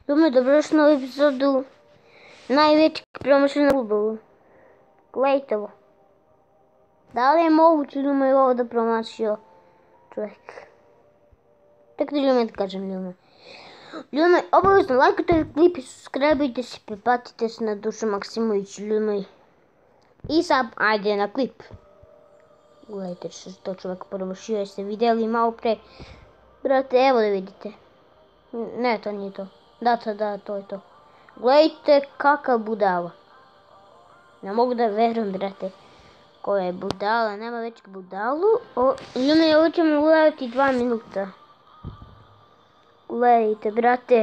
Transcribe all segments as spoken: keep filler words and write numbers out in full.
Думаю, доброш на епизоду najvećeg promašaja na fudbalu. Gledajte ovo. Da li je moguće Ljume ovo da promašio čovjek? Tako da Ljume da kažem Ljume. Ljume, obavezno lajkajte klip i subscribeujte se, prepatite se na Dušo Maksimović Ljume. I sad, ajde na klip. Gledajte što to čovjek promašio, jeste vidjeli malo pre. Brate, evo da vidite. Ne, to nije to. Da, to, da, to je to. Gledajte kakav budala. Ne mogu da verujem, brate. Koja je budala, nema većeg budalu. Ljume, ovo ćemo gledati dva minuta. Gledajte, brate.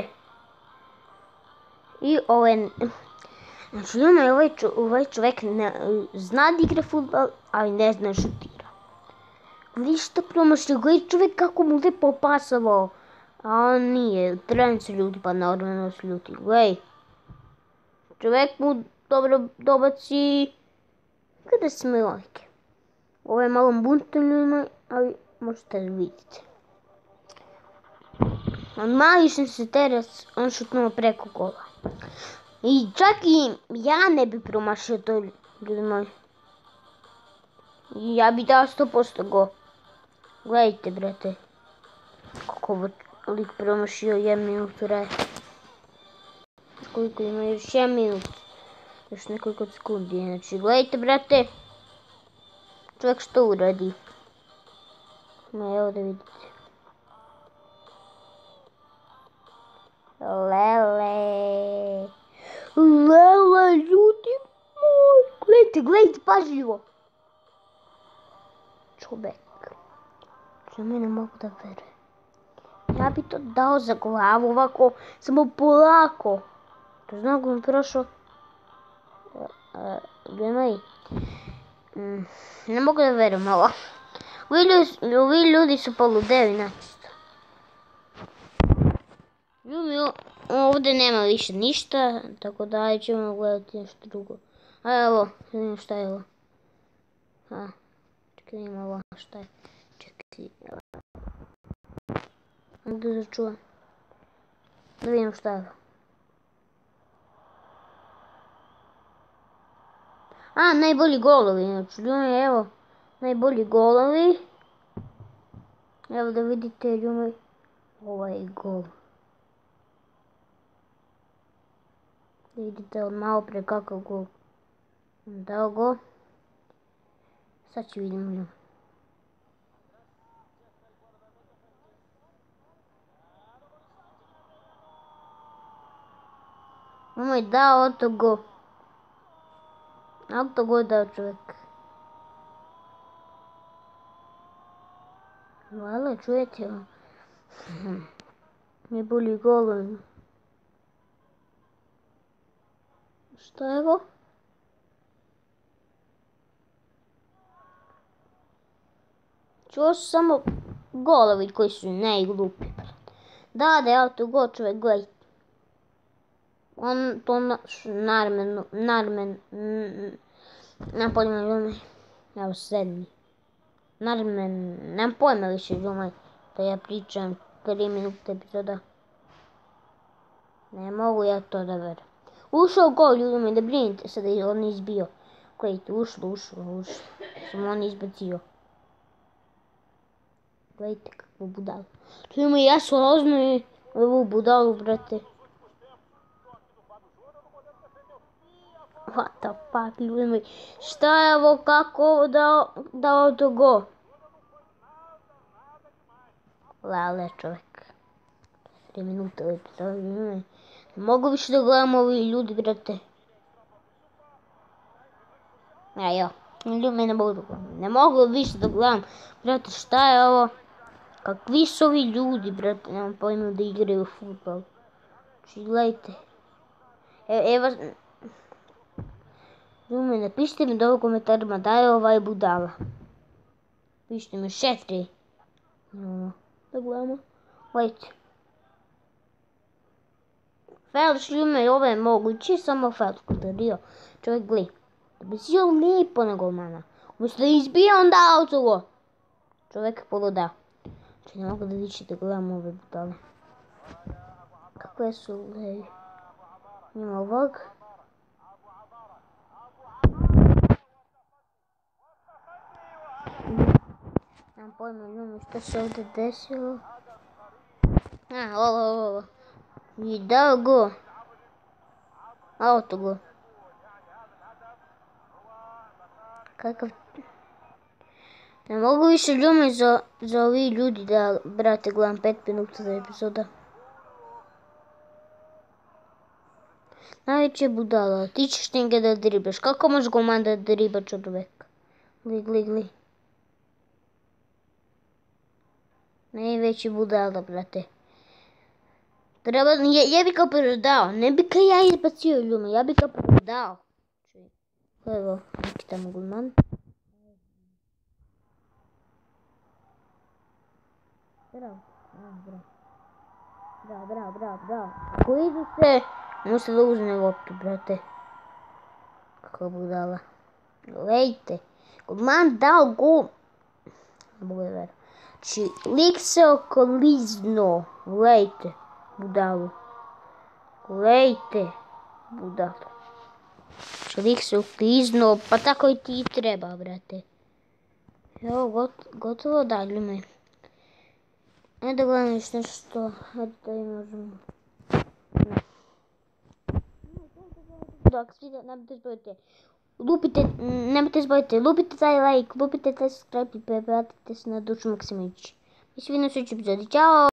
I ovo je... Znači, Ljume, ovaj, čo, ovaj čovjek ne, zna da igra futbal, ali ne zna šutira. Gledaj što promašio, gledaj čovjek kako mu lijepo pasavao. A on nije, trener se ljuti, pa normalno se ljuti. Gledaj. Čovjek mu dobro dobaci kada sme lajke. Ovo je malo buntan Ljume, ali možete da vidite. On mali što se terac, on šutnuo preko gola. I čak i ja ne bi promašio to, ljudi moji. Ja bi dao sto posto go. Gledajte, brate. Kako ovo lik promašio jedan minut uraje. Koliko ima još jedan minut. Još nekoliko sekundi. Znači, gledajte, brate. Čovjek što uradi. No, evo da vidite. Lele. Lele, ljudi moj. Gledajte, gledajte, pažljivo. Čovjek. Što me ne mogu da verujem. Ja bi to dao za glavu ovako, samo polako. To znam kako mi prošao. Gledaj. Ne mogu da verujem ovo. Ovi ljudi su poludeli načisto. Ovdje nema više ništa, tako da ćemo gledati nešto drugo. A evo, da vidim šta je ovo. A, čekaj, ima ovo, šta je. Čekaj, evo. Mogu da čuvam. Da vidim šta je ovo. A, najbolji golovi, znači, Ljume, evo, najbolji golovi. Evo da vidite, Ljume, ovaj gol. Da vidite od malo pre kakav gol. Dao go. Sad ću vidim Ljume. Ovo je dao autogol. Autogol dao čovjek. Hvala, čujete ovo. Najbolji gol. Šta je ovo? Čuo su samo golovi koji su najglupi. Da, da je autogol, čovjek, gledaj. On to narmen, narmen, nemam pojma Ljume, evo sedmi. Narmen, nemam pojma više Ljume, da ja pričam tri minute epizoda. Ne mogu ja to da verujem. Ušao gol Ljume, da brinite se da je on izbio. Gledajte, ušlo, ušlo, ušlo, sam on izbacio. Gledajte kakvu budalu. Ljume, ja sam ozno ovu budalu, brate. What the fuck, Ljume, šta je ovo, kako ovo dao, dao to go? Lale, čovjek. Tri minute u epizodu, Ljume. Ne mogu više da gledam ovi ljudi, brate. Ejo, Ljume, ne mogu da gledam. Ne mogu više da gledam, brate, šta je ovo? Kakvi su ovi ljudi, brate, nemam pojma da igraju futbol. Znači, gledajte. Evo... Ljume, napišite mi da u komentarima da je ovaj budala. Pišite mi šetri. Da gledamo. Gledajte. Felš, Ljume, ovo je moguće, samo Felš kudario. Čovjek gleda. Da bi si joj lijepo na golmana. Umjesto da izbija, onda autogo. Čovjek poluda. Znači, ne mogu da više da gledamo ove budale. Kakve su levi? Ima ovog. Nemam pojma ljudi što se ovdje desilo. A, ovo, ovo, ovo. I dao go. Auto go. Kakav... Ne mogu više ljumi za, za ovi ljudi da, brate, gledam pet minuta za epizoda. Najveće budala, ti ćeš njega da driblaš. Kako možeš golman da dribla čovjek? Gli, gli, gli. Najveći budala, brate. Treba, ja, ja bi ga prodao, ne bi ga ja izbacio ljume, ja bi ga prodao. Evo, neki tamo golman. Bravo, bravo, bravo, bravo, bravo, bravo. Ako idu se, može da uzme loptu, brate. Kako budala. Gledajte, golman dao gol. Ne mogu da verujem. Znači, lik se okolizno. Gledajte, budalu. Gledajte, budalu. Znači, lik se okolizno, pa tako i ti treba, brate. Evo, got, gotovo dalje me. Ajde da gledam još nešto, ajde da i možemo. Dok svi da nemojte zbojite, lupite, nemojte zbojite, lupite taj like, lupite taj subscribe i prebratite se na Dušu Maksimović. I svi na sljedećoj epizodi, ćao!